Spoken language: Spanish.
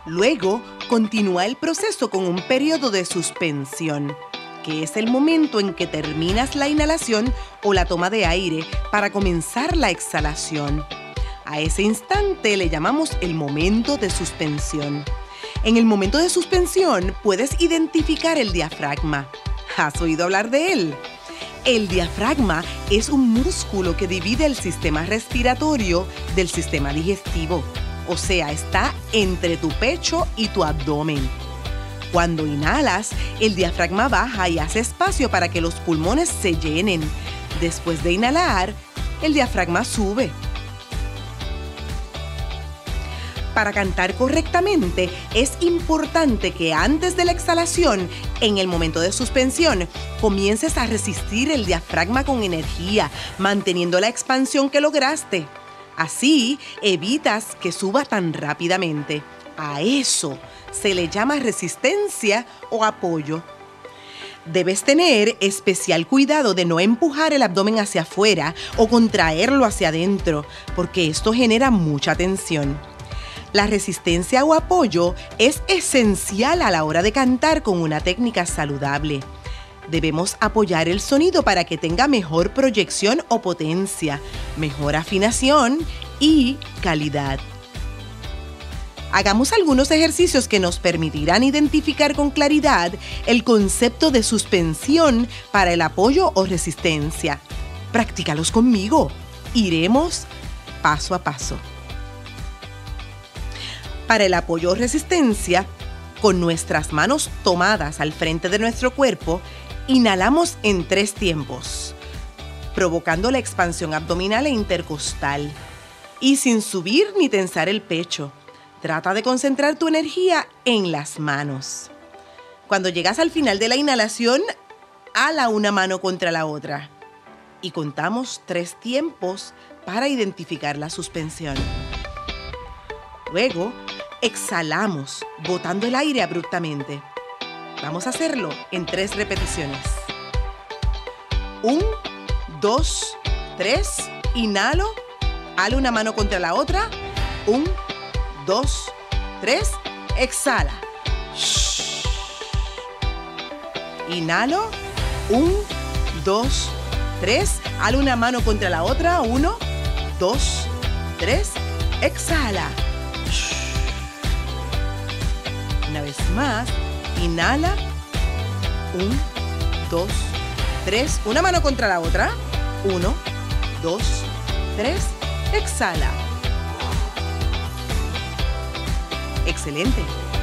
Luego, continúa el proceso con un periodo de suspensión, que es el momento en que terminas la inhalación o la toma de aire para comenzar la exhalación. A ese instante le llamamos el momento de suspensión. En el momento de suspensión puedes identificar el diafragma. ¿Has oído hablar de él? El diafragma es un músculo que divide el sistema respiratorio del sistema digestivo. O sea, está entre tu pecho y tu abdomen. Cuando inhalas, el diafragma baja y hace espacio para que los pulmones se llenen. Después de inhalar, el diafragma sube. Para cantar correctamente, es importante que antes de la exhalación, en el momento de suspensión, comiences a resistir el diafragma con energía, manteniendo la expansión que lograste. Así, evitas que suba tan rápidamente. A eso se le llama resistencia o apoyo. Debes tener especial cuidado de no empujar el abdomen hacia afuera o contraerlo hacia adentro, porque esto genera mucha tensión. La resistencia o apoyo es esencial a la hora de cantar con una técnica saludable. Debemos apoyar el sonido para que tenga mejor proyección o potencia, mejor afinación y calidad. Hagamos algunos ejercicios que nos permitirán identificar con claridad el concepto de suspensión para el apoyo o resistencia. Practícalos conmigo. Iremos paso a paso. Para el apoyo o resistencia, con nuestras manos tomadas al frente de nuestro cuerpo, inhalamos en 3 tiempos, provocando la expansión abdominal e intercostal y sin subir ni tensar el pecho. Trata de concentrar tu energía en las manos. Cuando llegas al final de la inhalación, hala una mano contra la otra y contamos 3 tiempos para identificar la suspensión. Luego, exhalamos, botando el aire abruptamente. Vamos a hacerlo en 3 repeticiones. 1, 2, 3. Inhalo. Halo una mano contra la otra. 1, 2, 3. Exhala. Inhalo. 1, 2, 3. Halo una mano contra la otra. 1, 2, 3. Exhala. Una vez más. Inhala. 1, 2, 3. Una mano contra la otra. 1, 2, 3. Exhala. Excelente.